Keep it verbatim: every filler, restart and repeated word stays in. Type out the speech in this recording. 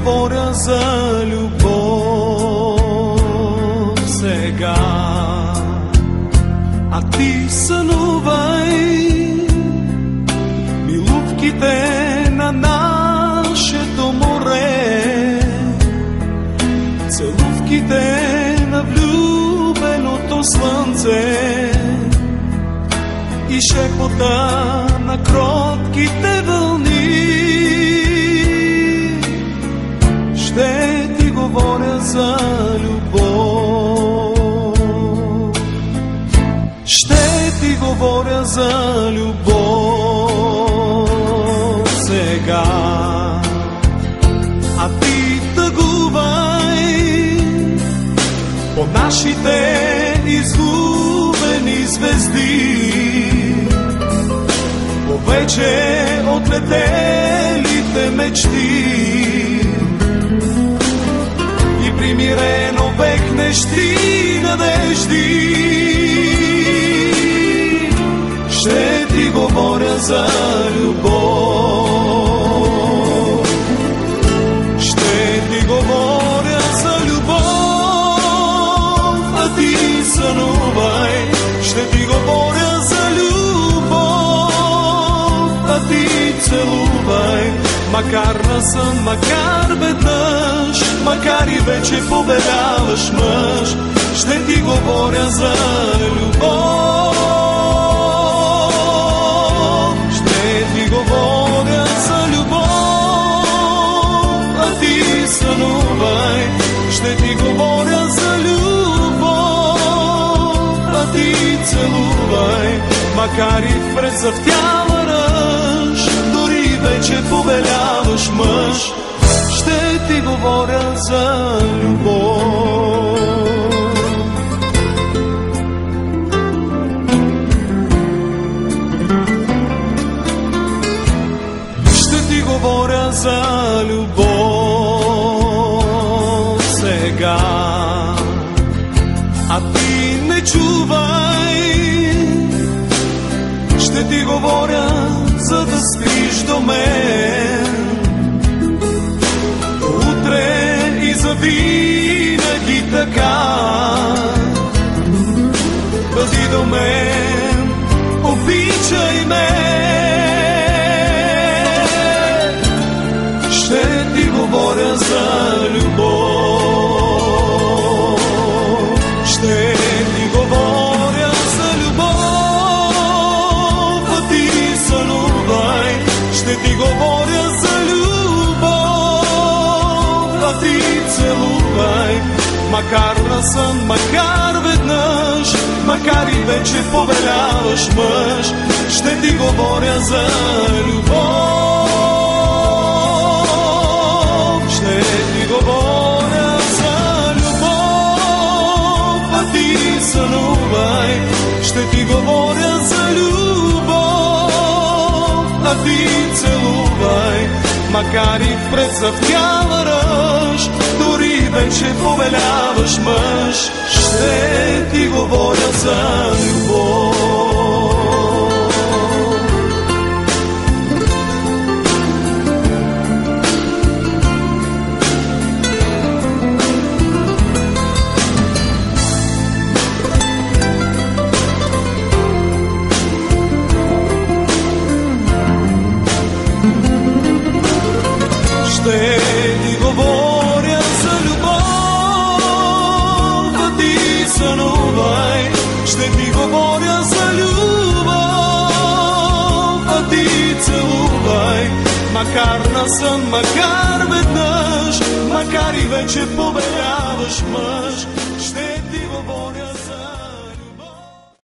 говоря за любов сега, а ти сънувай милувките на нашето море, целувките на влюбеното слънце и шепота на кротките вълни. Ще ти говоря за любов, ще ти говоря за любов сега, а ти тъгувай по нашите изгубени звезди, по вече отлетелите мечти. Примирено векнещи надежди, ще ти говоря за любов, ще ти говоря за любов, а ти сънувай. Ще ти говоря за любов, а ти целувай. Макар на сън, макар веднъж, макар и вече победаваш мъж, ще ти говоря за любов, ще ти говоря за любов, а ти сънувай. Ще ти говоря за любов, а ти целувай. Макар и в прецъфтяла ръж, дори вече побеляваш мъж, ще ти говоря за любов. Ще ти говоря за любов сега, а ти не чувай. Ще ти говоря, за да спиш до мен утре и завинаги така. Бъди до мен, обичай ме. Ще ти говоря за любов, ще ти говоря за любов, а ти сънувай. Ще ти говоря за любов, а ти целувай. Макар на сън, макар веднъж, макар и вече повеляваш мъж, ще ти говоря за любов, ще ти говоря за любов, а ти сънувай. Ще ти говоря за любов, а ти целувай. Макар и в прецъфтяла ръж, дори вече повеляваш мъж, ще ти говоря за любов. Ще ти говоря за любов, а ти сънувай. Ще ти говоря за любов, а ти целувай. Макар на сън, макар веднъж, макар и вече побеляваш мъж, ще ти говоря за